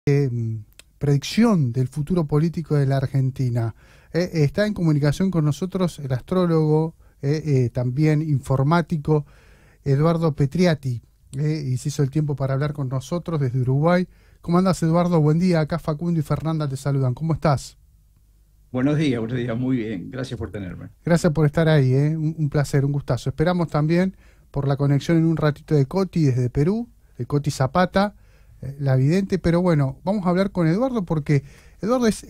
predicción del futuro político de la Argentina. Está en comunicación con nosotros el astrólogo, también informático, Eduardo Petriati, y se hizo el tiempo para hablar con nosotros desde Uruguay. ¿Cómo andas, Eduardo? Buen día. Acá Facundo y Fernanda te saludan. ¿Cómo estás? Buenos días, muy bien. Gracias por tenerme. Gracias por estar ahí, un placer, un gustazo. Esperamos también por la conexión en un ratito de Coti desde Perú, de Coti Zapata, la vidente. Pero bueno, vamos a hablar con Eduardo porque Eduardo es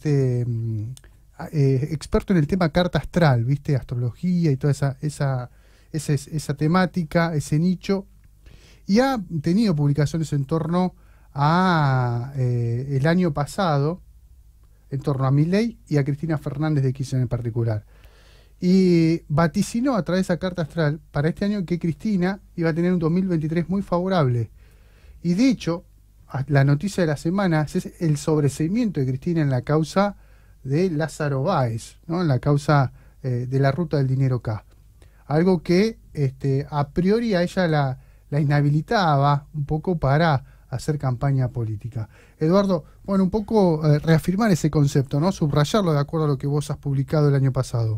experto en el tema carta astral, ¿viste? Astrología y toda esa temática, ese nicho. Y ha tenido publicaciones en torno a el año pasado, en torno a Milei y a Cristina Fernández de Kirchner en particular. Y vaticinó a través de esa carta astral para este año que Cristina iba a tener un 2023 muy favorable. Y de hecho, la noticia de la semana es el sobreseimiento de Cristina en la causa de Lázaro Báez, ¿no? En la causa de la ruta del dinero K. Algo que a priori a ella la inhabilitaba un poco para hacer campaña política. Eduardo, bueno, un poco reafirmar ese concepto, ¿no? Subrayarlo de acuerdo a lo que vos has publicado el año pasado.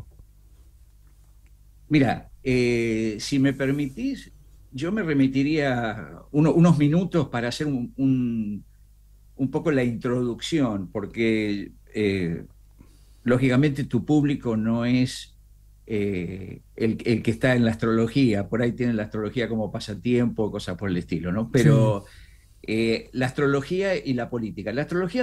Mira, si me permitís, yo me remitiría unos minutos para hacer un poco la introducción, porque lógicamente tu público no es el que está en la astrología, por ahí tienen la astrología como pasatiempo, cosas por el estilo, ¿no? Sí. Pero la astrología y la política. La astrología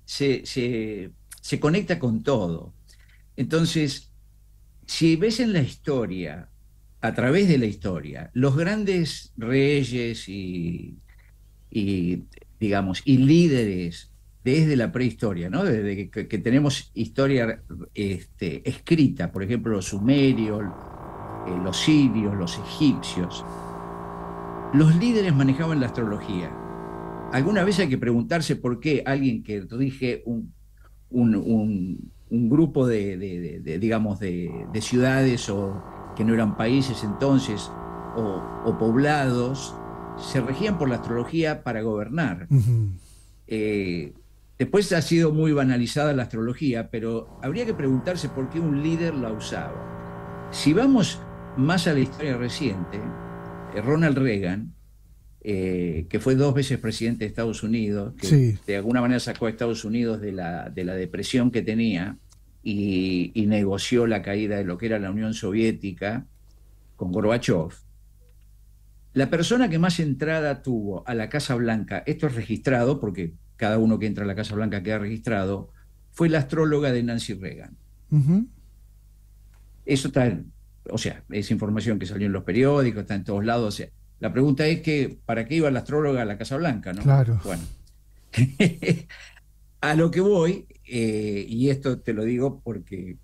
se conecta con todo. Entonces, si ves en la historia, a través de la historia, los grandes reyes y, digamos, y líderes desde la prehistoria, ¿no? Desde que tenemos historia escrita, por ejemplo, los sumerios, los sirios, los egipcios, los líderes manejaban la astrología. Alguna vez hay que preguntarse por qué alguien que rige un grupo digamos, de ciudades o que no eran países entonces, o poblados, se regían por la astrología para gobernar. Uh-huh. Después ha sido muy banalizada la astrología, pero habría que preguntarse por qué un líder la usaba. Si vamos más a la historia reciente, Ronald Reagan, que fue 2 veces presidente de Estados Unidos, que Sí. de alguna manera sacó a Estados Unidos de la depresión que tenía y negoció la caída de lo que era la Unión Soviética con Gorbachev. La persona que más entrada tuvo a la Casa Blanca, esto es registrado porque cada uno que entra a la Casa Blanca queda registrado, fue la astróloga de Nancy Reagan. Uh-huh. Eso está, o sea, es información que salió en los periódicos, está en todos lados. O sea, la pregunta es que, ¿para qué iba la astróloga a la Casa Blanca, no? Claro. Bueno, a lo que voy, y esto te lo digo porque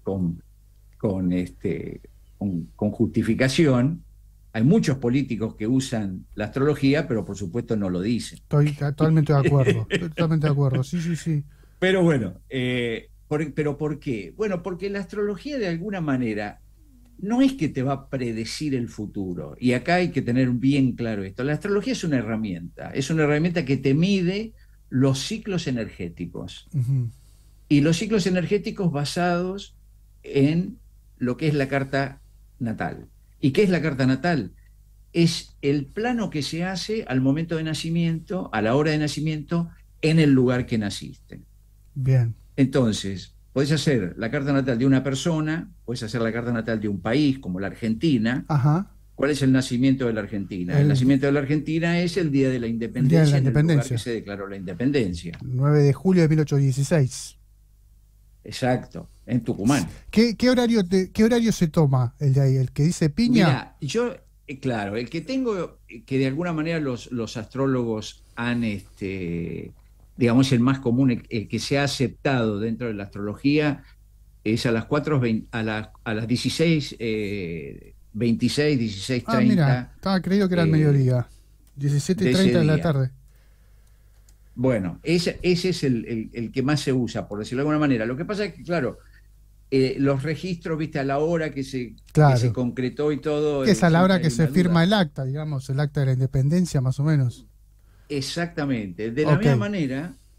con justificación, hay muchos políticos que usan la astrología, pero por supuesto no lo dicen. Estoy totalmente de acuerdo. Estoy totalmente de acuerdo. Sí, sí, sí. Pero bueno, ¿pero por qué? Bueno, porque la astrología de alguna manera no es que te va a predecir el futuro. Y acá hay que tener bien claro esto. La astrología es una herramienta que te mide los ciclos energéticos. Uh-huh. Y los ciclos energéticos basados en lo que es la carta natal. ¿Y qué es la carta natal? Es el plano que se hace al momento de nacimiento, a la hora de nacimiento, en el lugar que naciste. Bien. Entonces, podés hacer la carta natal de una persona, podés hacer la carta natal de un país, como la Argentina. Ajá. ¿Cuál es el nacimiento de la Argentina? El nacimiento de la Argentina es el día de la El día de la independencia, en el lugar que independencia. se declaró la independencia. 9 de julio de 1816. Exacto, en Tucumán. ¿Qué horario se toma el de ahí? ¿El que dice piña? Mira, yo, claro, el que tengo, que de alguna manera los astrólogos han, digamos, el más común, el que se ha aceptado dentro de la astrología, es a las 4:20, a las 16, 26, Ah, mira, 16:30 estaba creído que era el mediodía. de ese 17:30 de la día. tarde. Bueno, ese es el que más se usa, por decirlo de alguna manera. Lo que pasa es que, claro, los registros, viste, a la hora que se Claro. concretó y todo, Que es a la hora siempre que hay se una firma duda. el acta, digamos, el acta de la independencia, más o menos. Exactamente. De la Ok. misma manera,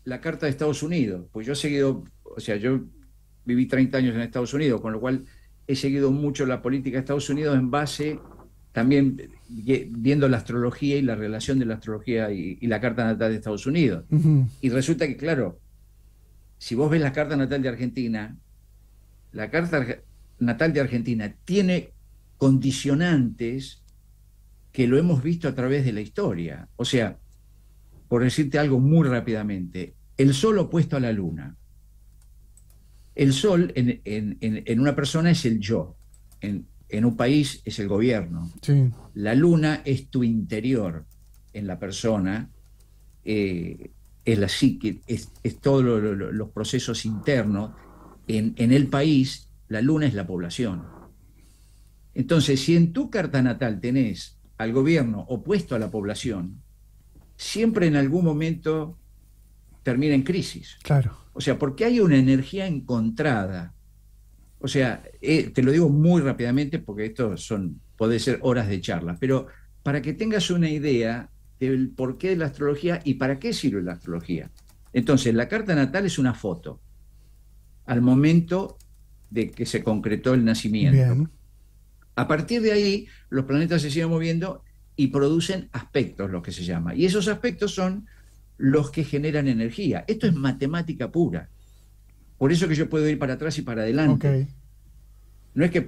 la Carta de Estados Unidos, pues yo he seguido, o sea, yo viví 30 años en Estados Unidos, con lo cual he seguido mucho la política de Estados Unidos en base también viendo la astrología y la relación de la astrología y la carta natal de Estados Unidos. Ujú. Y resulta que, claro, si vos ves la carta natal de Argentina, la carta natal de Argentina tiene condicionantes que lo hemos visto a través de la historia. O sea, por decirte algo muy rápidamente, el Sol opuesto a la Luna. El Sol en una persona es el yo, en un país es el gobierno. Sí, La Luna es tu interior en la persona, es la psique, es todos los procesos internos. En el país, la Luna es la población. Entonces, si en tu carta natal tenés al gobierno opuesto a la población, siempre en algún momento termina en crisis. claro. O sea, porque hay una energía encontrada. O sea, te lo digo muy rápidamente porque esto puede ser horas de charla, pero para que tengas una idea del porqué de la astrología y para qué sirve la astrología. Entonces, la carta natal es una foto al momento de que se concretó el nacimiento. Bien. A partir de ahí, los planetas se siguen moviendo y producen aspectos, lo que se llama. Y esos aspectos son los que generan energía. Esto es matemática pura. Por eso que yo puedo ir para atrás y para Ok. adelante. No es que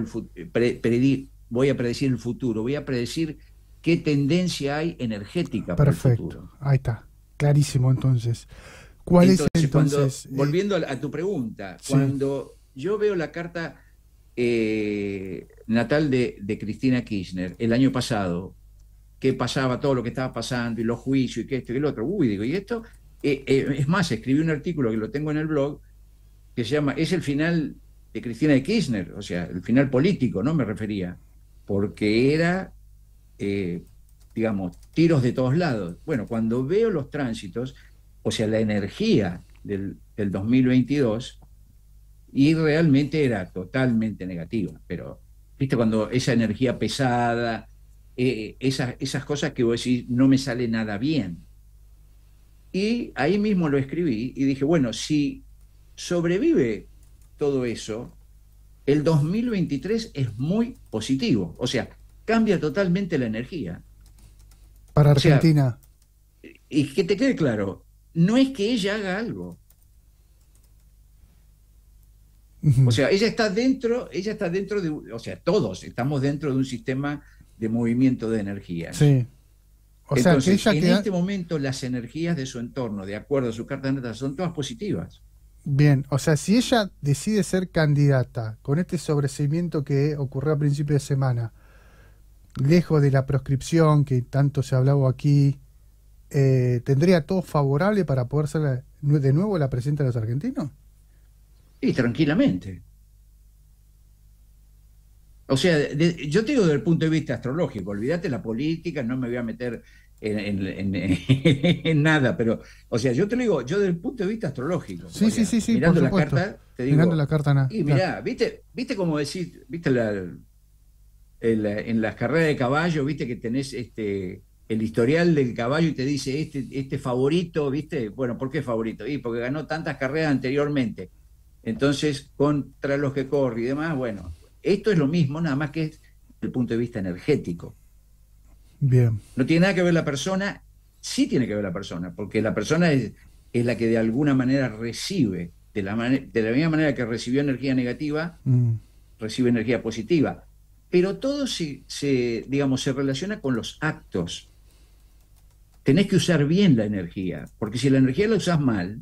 voy a predecir el futuro, voy a predecir qué tendencia hay energética para el Perfecto. futuro. Ahí está. Clarísimo, entonces. ¿Cuál es Entonces, entonces? volviendo a tu pregunta, Sí. cuando yo veo la carta natal de Cristina Kirchner el año pasado, que pasaba todo lo que estaba pasando y los juicios y que esto y el otro, uy, digo, y esto, es más, escribí un artículo que lo tengo en el blog que se llama Es el final de Cristina de Kirchner, o sea, el final político, ¿no? Me refería, porque era, eh, digamos, tiros de todos lados. Bueno, cuando veo los tránsitos, o sea, la energía del 2022, y realmente era totalmente negativa, pero, viste, cuando esa energía pesada, esas cosas que vos decís, no me sale nada bien. Y ahí mismo lo escribí y dije, bueno, si sobrevive todo eso, el 2023 es muy positivo, o sea, cambia totalmente la energía. Para O sea, Argentina. y que te quede claro, no es que ella haga algo, o Ujú. sea, ella está dentro de, o sea, todos estamos dentro de un sistema de movimiento de energías. Sí. O sea, que Entonces, ella en queda. este momento, las energías de su entorno, de acuerdo a su carta natal, son todas positivas. Bien, o sea, si ella decide ser candidata con este sobreseimiento que ocurrió a principio de semana, lejos de la proscripción que tanto se ha hablado aquí, ¿tendría todo favorable para poder ser de nuevo la presidenta de los argentinos? Y tranquilamente. O sea, yo te digo desde el punto de vista astrológico, olvídate la política, no me voy a meter en nada, pero, o sea, yo te lo digo, yo desde el punto de vista astrológico, Sí, o sí, sea, sí, sí, por mirando la supuesto. carta, te Mirando digo, la carta, nada. y Claro. mirá, viste cómo decís, viste en las carreras de caballo, viste que tenés el historial del caballo y te dice este favorito, viste, bueno, ¿por qué favorito? Y porque ganó tantas carreras anteriormente. Entonces, contra los que corre y demás, bueno, esto es lo mismo, nada más que es el punto de vista energético. Bien, No tiene nada que ver la persona, sí tiene que ver la persona, porque la persona es la que de alguna manera recibe, de la misma manera que recibió energía negativa, mm, recibe energía positiva. Pero todo digamos, se relaciona con los actos. Tenés que usar bien la energía, porque si la energía la usás mal,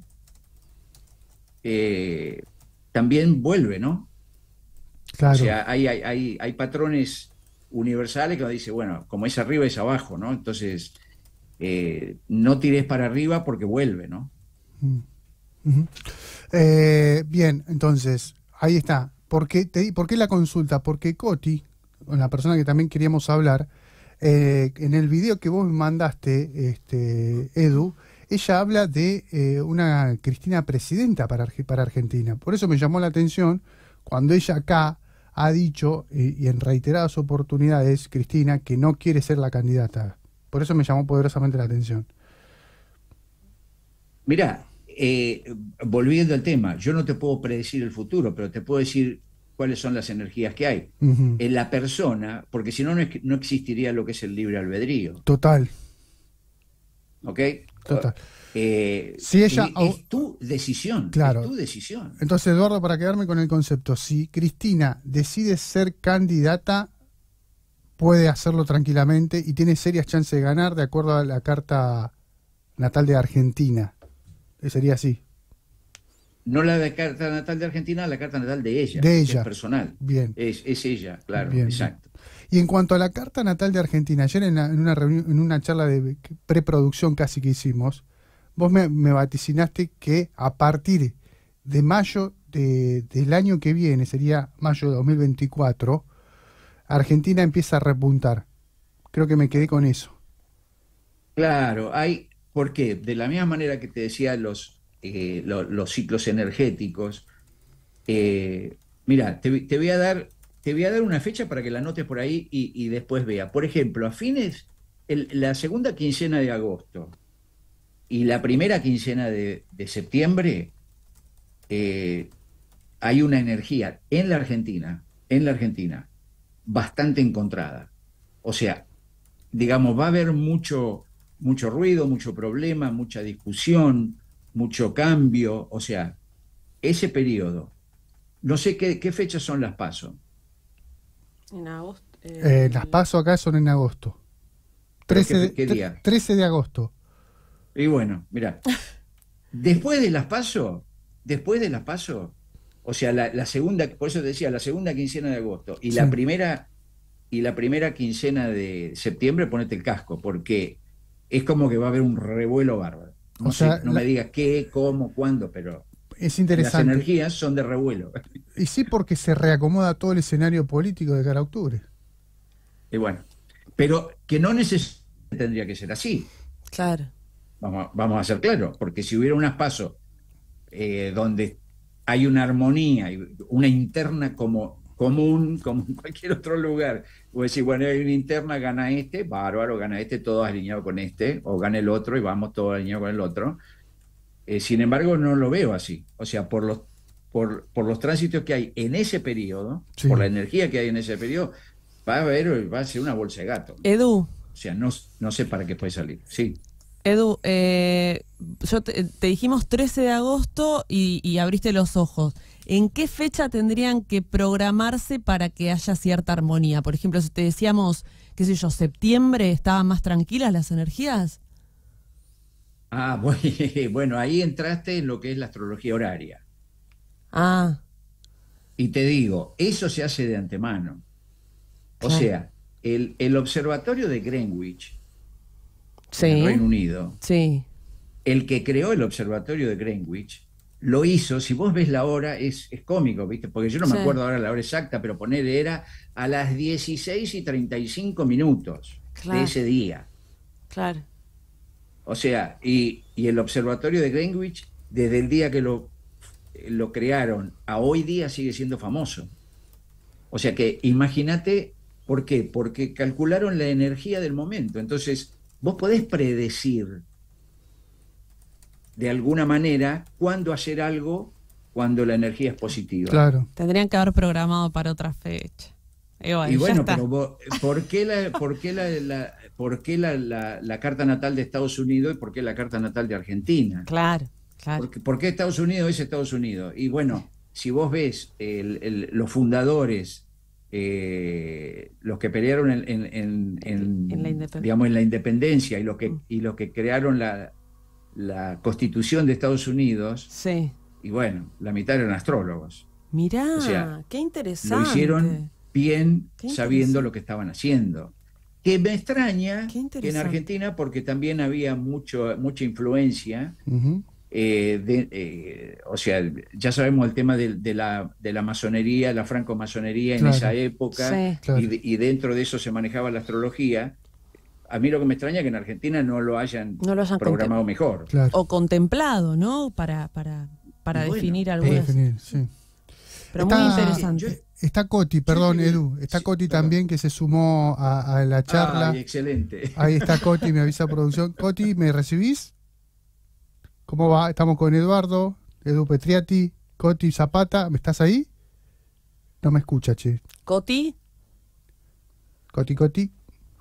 eh, también vuelve, ¿no? O claro. sea, hay patrones universales que dice, bueno, como es arriba es abajo, ¿no? Entonces, no tires para arriba porque vuelve, ¿no? Mm, ujú. Bien, entonces, ahí está. ¿Por qué la consulta? Porque Coti, con la persona que también queríamos hablar, en el video que vos me mandaste, Edu, ella habla de una Cristina presidenta para Argentina. Por eso me llamó la atención cuando ella acá ha dicho, y en reiteradas oportunidades, Cristina, que no quiere ser la candidata. Por eso me llamó poderosamente la atención. Mirá, volviendo al tema, yo no te puedo predecir el futuro, pero te puedo decir cuáles son las energías que hay. Ujú. En la persona, porque si no, no existiría lo que es el libre albedrío. Total, ¿Ok? total. Eh, Si ella, y es tu decisión, es claro. tu decisión. Entonces, Eduardo, para quedarme con el concepto, si Cristina decide ser candidata, puede hacerlo tranquilamente y tiene serias chances de ganar de acuerdo a la carta natal de Argentina. Sería así. No la de carta natal de Argentina, la carta natal de ella, De porque es ella. personal. Bien, Es ella, claro, bien, bien. exacto. Y en cuanto a la carta natal de Argentina, ayer en una reunión, en una charla de preproducción casi que hicimos, vos me vaticinaste que a partir de mayo del año que viene, sería mayo de 2024, Argentina empieza a repuntar. Creo que me quedé con eso. Claro, ¿por qué? De la misma manera que te decía los ciclos energéticos, mira, te voy a dar una fecha para que la anotes por ahí y después vea. Por ejemplo, la segunda quincena de agosto y la primera quincena de septiembre, eh, hay una energía en la Argentina, bastante encontrada. O sea, digamos, va a haber mucho ruido, mucho problema, mucha discusión, mucho cambio. O sea, ese periodo, no sé qué fechas son las PASO, En agosto. Las paso acá son en agosto. pero 13 qué día. 13 de agosto. Y bueno, mira, después de las PASO, o sea, la segunda, por eso te decía, la segunda quincena de agosto y Sí. la primera quincena de septiembre, ponete el casco, porque es como que va a haber un revuelo bárbaro. O No sé, sea, no me digas qué, cómo, cuándo, pero es las interesante. energías son de revuelo. Y sí, porque se reacomoda todo el escenario político de cara a octubre. Y bueno, pero que no necesariamente tendría que ser así. Claro. Vamos a ser claros, porque si hubiera unas PASO donde hay una armonía y una interna común, como en cualquier otro lugar, o decir, bueno, hay una interna, gana este, bárbaro, gana este, todos alineados con este, o gana el otro y vamos todos alineados con el otro. Sin embargo, no lo veo así. O sea, por los tránsitos que hay en ese periodo, Sí. por la energía que hay en ese periodo, va a ser una bolsa de gato. Edu, O sea, no sé para qué puede salir. Sí. Edu, te dijimos 13 de agosto y abriste los ojos. ¿En qué fecha tendrían que programarse para que haya cierta armonía? Por ejemplo, si te decíamos, qué sé yo, septiembre, ¿estaban más tranquilas las energías? Ah, bueno, ahí entraste en lo que es la astrología horaria. Ah, Y te digo, eso se hace de antemano. O claro. sea, el observatorio de Greenwich, en el Sí, Reino Unido, sí, el que creó el observatorio de Greenwich, lo hizo, si vos ves la hora, es cómico, ¿viste? Porque yo no me sí, acuerdo ahora la hora exacta, pero ponerle era a las 16:35 de claro, ese día. claro. O sea, y el observatorio de Greenwich, desde el día que lo crearon a hoy día, sigue siendo famoso. O sea que imagínate, ¿por qué? Porque calcularon la energía del momento. Entonces, vos podés predecir de alguna manera cuándo hacer algo cuando la energía es positiva. Claro. Tendrían que haber programado para otra fecha. Y bueno, Y ya bueno, está. pero ¿por qué la carta natal de Estados Unidos y por qué la carta natal de Argentina? Claro, claro. ¿Por qué Estados Unidos es Estados Unidos? Y bueno, si vos ves los fundadores, los que pelearon En la independencia. digamos, en la independencia Mm. y los que crearon la Constitución de Estados Unidos, Sí. y bueno, la mitad eran astrólogos. O sea, Mirá, qué lo interesante. hicieron bien Qué sabiendo interesante. lo que estaban haciendo. Que me extraña Qué que en interesante. Argentina, porque también había mucha influencia, Ujú. o sea, ya sabemos el tema de la masonería, la francomasonería en esa Claro, época, Sí. claro. y dentro de eso se manejaba la astrología. A mí lo que me extraña es que en Argentina no lo hayan No lo hayan programado mejor. Claro. O contemplado, ¿no? Para Y bueno, definir Para algunas. definir, sí. Pero Está- muy interesante. Yo- Está Coti, perdón, escribí- Edu. Está sí, Coti perdón. también que se sumó a la charla. Ay, excelente. Ahí está Coti, me avisa producción. Coti, ¿me recibís? ¿Cómo va? Estamos con Eduardo, Edu Petriati, Coti Zapata. ¿Me estás ahí? No me escucha, che. Coti, Coti.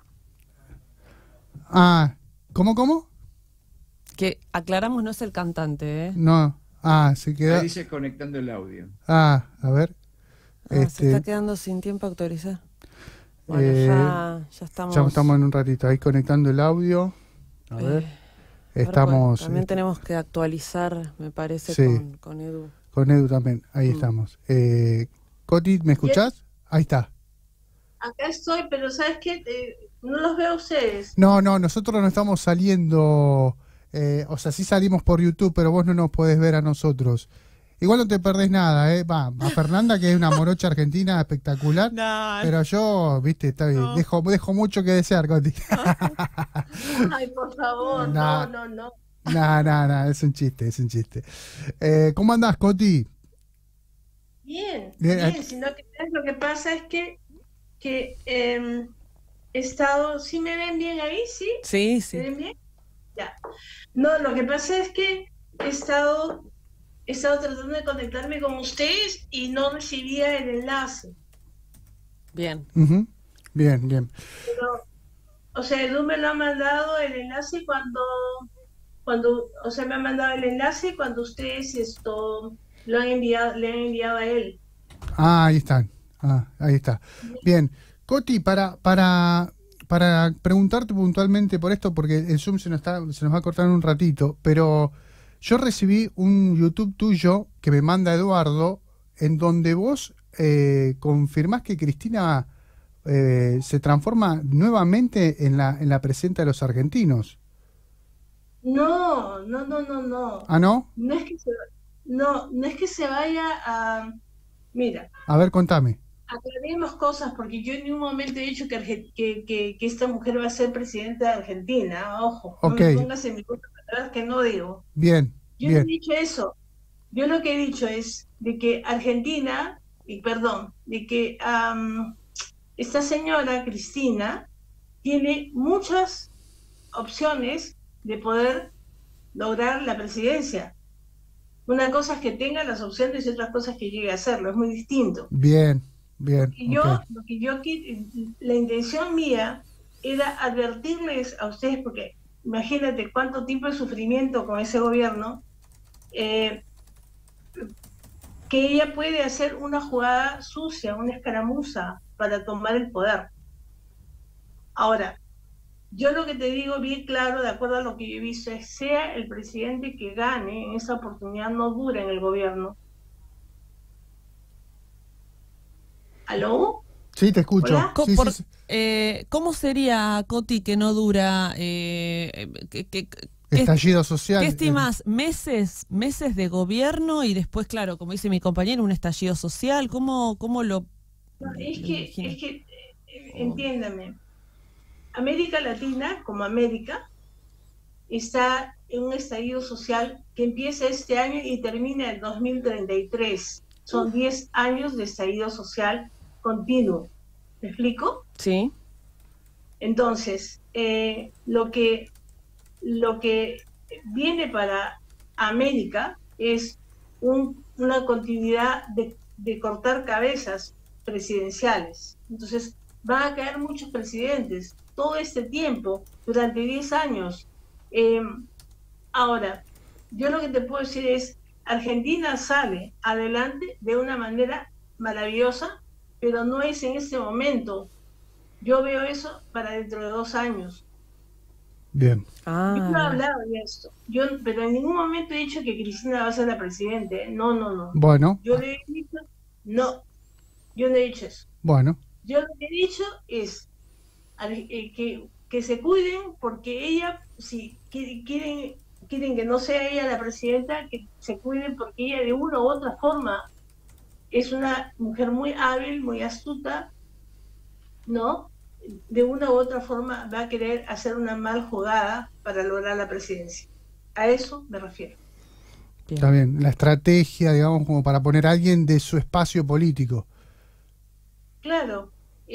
Ah, ¿cómo? que aclaramos no es el cantante, ¿eh? No. Se queda. Ahí dice conectando el audio. A ver. Se está quedando sin tiempo a autorizar. Bueno, ya estamos. Ya estamos en un ratito ahí conectando el audio. A ver. Estamos. También tenemos que actualizar, me parece, sí, con Edu. Con Edu también, ahí estamos. Coti, ¿me escuchás? Ahí está. Acá estoy, pero ¿sabes qué? No los veo a ustedes. No, nosotros no estamos saliendo, o sea, sí salimos por YouTube, pero vos no nos podés ver a nosotros. Igual no te perdés nada, ¿eh? Va, a Fernanda, que es una morocha argentina espectacular, pero yo, viste, dejo mucho que desear, Coti. Ay, por favor, no. No, es un chiste. ¿Cómo andás, Coti? Bien, sino que lo que pasa es que he estado, ¿sí me ven bien ahí? ¿Sí? Sí. ¿Me ven bien? Ya. No, lo que pasa es que he estado tratando de conectarme con ustedes y no recibía el enlace. Bien. Bien. Pero, o sea, Edu me lo ha mandado el enlace o sea, me ha mandado el enlace cuando ustedes le han enviado a él. Ahí están. Ahí está. Bien. Coti, para preguntarte puntualmente por esto, porque el Zoom se nos va a cortar en un ratito, pero yo recibí un YouTube tuyo que me manda Eduardo, en donde vos confirmás que Cristina se transforma nuevamente en la presidenta de los argentinos. No. ¿Ah, no? No es que se vaya a... Mira. A ver, contame. Aclaremos cosas, porque yo en ningún momento he dicho que esta mujer va a ser presidenta de Argentina. Ojo, no me pongas en mi contra palabras que no digo. Bien. Yo no he dicho eso. Yo lo que he dicho es de que Argentina, de que esta señora Cristina tiene muchas opciones de poder lograr la presidencia. Una cosa es que tenga las opciones y otra cosa es que llegue a hacerlo, es muy distinto. Bien. La intención mía era advertirles a ustedes, porque imagínate cuánto tiempo de sufrimiento con ese gobierno, que ella puede hacer una jugada sucia, una escaramuza para tomar el poder. Ahora, yo lo que te digo bien claro, de acuerdo a lo que yo he visto, es sea el presidente que gane, en esa oportunidad no dura en el gobierno. ¿Aló? Sí, te escucho. ¿Cómo sería, Coti, que no dura? Estallido social. ¿Qué estimás? ¿Meses de gobierno y después, claro, como dice mi compañero, un estallido social? ¿Cómo lo...? No, es que entiéndame. América Latina, como América, está en un estallido social que empieza este año y termina en 2033. Son 10 años de estallido social continuo. ¿Me explico? Sí. Entonces, lo que viene para América es una continuidad de cortar cabezas presidenciales. Entonces, van a caer muchos presidentes todo este tiempo, durante 10 años. Ahora, yo lo que te puedo decir es, Argentina sale adelante de una manera maravillosa, pero no es en este momento. Yo veo eso para dentro de 2 años. Bien. Yo no he hablado de esto, pero en ningún momento he dicho que Cristina va a ser la presidenta. No. Bueno. Yo le he dicho, no, yo no he dicho eso. Bueno. Yo lo que he dicho es que se cuiden, porque ella, si quieren que no sea ella la presidenta, que se cuiden, porque ella de una u otra forma es una mujer muy hábil, muy astuta, ¿no? De una u otra forma va a querer hacer una mal jugada para lograr la presidencia. A eso me refiero. Bien. Está bien, la estrategia, digamos, como para poner a alguien de su espacio político. Claro,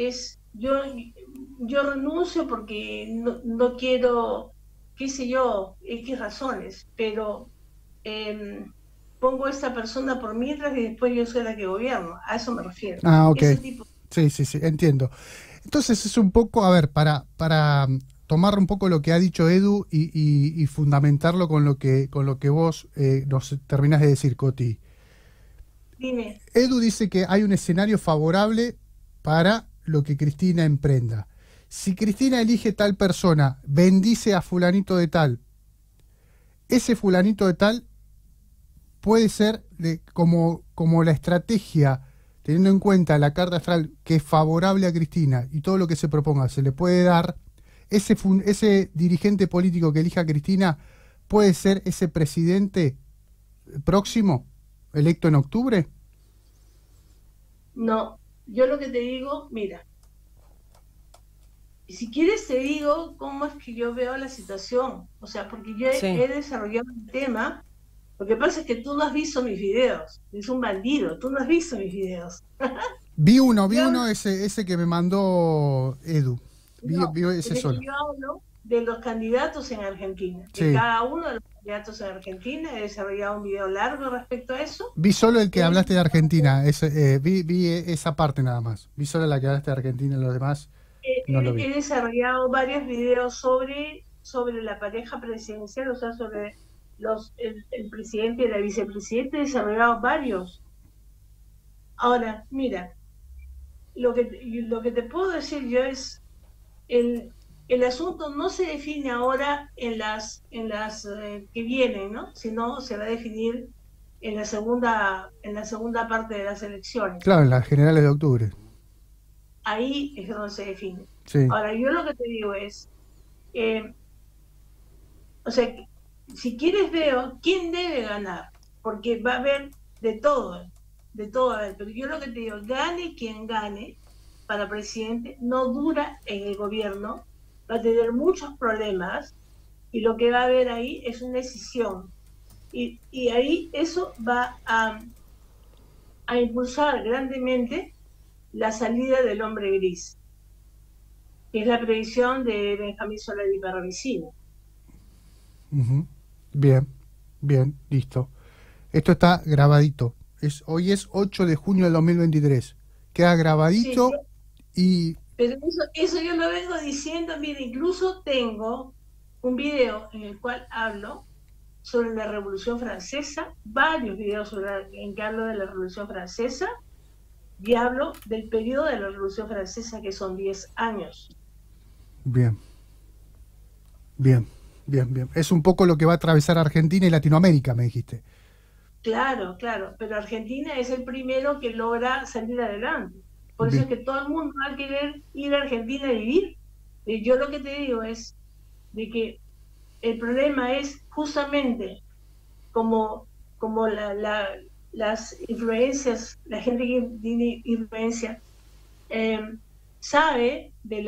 yo renuncio porque no quiero, qué sé yo, X razones, pero pongo a esa persona por mientras y después yo soy la que gobierno. A eso me refiero. Ah, ok. Ese tipo. Sí, entiendo. Entonces es un poco, a ver, para tomar un poco lo que ha dicho Edu y fundamentarlo con lo que vos nos terminás de decir, Coti. Dime. Edu dice que hay un escenario favorable para lo que Cristina emprenda. Si Cristina elige tal persona, bendice a fulanito de tal, ese fulanito de tal puede ser como la estrategia, teniendo en cuenta la carta astral que es favorable a Cristina y todo lo que se proponga, se le puede dar, ese dirigente político que elija a Cristina puede ser ese presidente próximo, electo en octubre. No, yo lo que te digo, mira, si quieres te digo cómo es que yo veo la situación, o sea, porque yo he desarrollado un tema. Lo que pasa es que tú no has visto mis videos, es un bandido, tú no has visto mis videos. Vi uno, ese que me mandó Edu. Vi ese solo. Yo hablo de los candidatos en Argentina, Sí. de cada uno de los candidatos en Argentina. He desarrollado un video largo respecto a eso. Vi solo el que hablaste de Argentina, vi esa parte nada más. Vi solo la que hablaste de Argentina, los demás no lo vi. He desarrollado varios videos sobre la pareja presidencial, o sea, sobre el presidente y la vicepresidenta. He desarrollado varios. Ahora, mira, lo que te puedo decir yo es el asunto no se define ahora en las que vienen, ¿no? Sino se va a definir en la segunda parte de las elecciones. Claro, en las generales de octubre. Ahí es donde se define. Sí. Ahora, yo lo que te digo es, o sea, si quieres veo quién debe ganar, porque va a haber de todo a ver, pero yo lo que te digo, gane quien gane para presidente, no dura en el gobierno, va a tener muchos problemas y lo que va a haber ahí es una decisión. Y ahí eso va a impulsar grandemente la salida del hombre gris, que es la previsión de Benjamín Solari Parravicini. Bien, listo. Esto está grabadito. Hoy es 8 de junio del 2023. Queda grabadito. Sí. Pero eso yo lo vengo diciendo. Mira, incluso tengo un video en el cual hablo sobre la Revolución Francesa, varios videos en que hablo de la Revolución Francesa, y hablo del periodo de la Revolución Francesa, que son 10 años. Bien. Es un poco lo que va a atravesar Argentina y Latinoamérica, me dijiste. Claro, pero Argentina es el primero que logra salir adelante. Por eso es que todo el mundo va a querer ir a Argentina a vivir. Yo lo que te digo es de que el problema es justamente como las influencias, la gente que tiene influencia, sabe del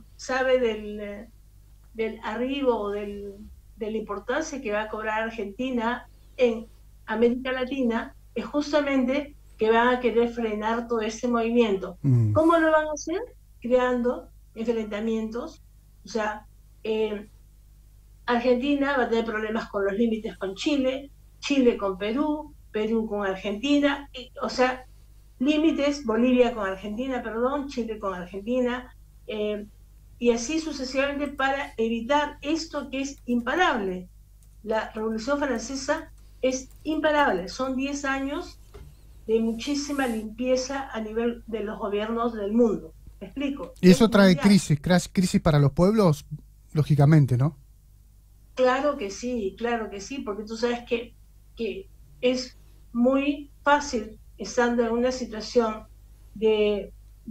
arribo o de la importancia que va a cobrar Argentina en América Latina, es justamente que van a querer frenar todo este movimiento. ¿Cómo lo van a hacer? Creando enfrentamientos. O sea, Argentina va a tener problemas con los límites con Chile, Chile con Perú, Perú con Argentina, o sea, límites, Bolivia con Argentina, Chile con Argentina, y así sucesivamente para evitar esto que es imparable. La Revolución Francesa es imparable, son 10 años de muchísima limpieza a nivel de los gobiernos del mundo. ¿Me explico? Y eso trae crisis para los pueblos, lógicamente, ¿no? Claro que sí, porque tú sabes que es muy fácil, estando en una situación de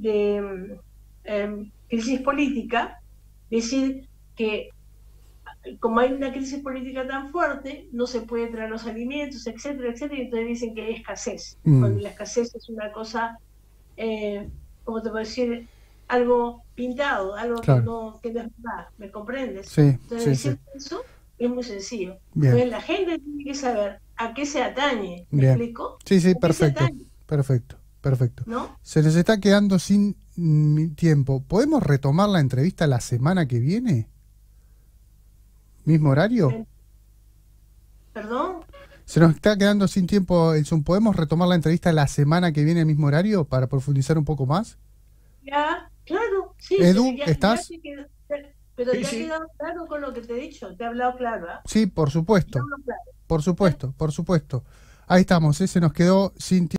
crisis política, decir que como hay una crisis política tan fuerte, no se puede traer los alimentos, etcétera, y entonces dicen que hay escasez. Cuando la escasez es una cosa, ¿cómo te puedo decir? Algo pintado, algo claro. que no es verdad, ¿me comprendes? Sí, entonces decir eso es muy sencillo. Bien. Entonces la gente tiene que saber a qué se atañe, ¿me explico? Sí, perfecto. ¿No? Se nos está quedando sin tiempo. ¿Podemos retomar la entrevista la semana que viene? ¿Mismo horario? ¿Perdón? Se nos está quedando sin tiempo, Zoom. ¿Podemos retomar la entrevista la semana que viene al mismo horario para profundizar un poco más? Ya, claro, sí, Edu, ya ¿estás? pero Sí, te ha sí. quedado claro con lo que te he dicho, te he hablado claro, ¿ah? Sí, por Te supuesto, hablo claro. por supuesto, por supuesto. Ahí estamos, se nos quedó sin tiempo.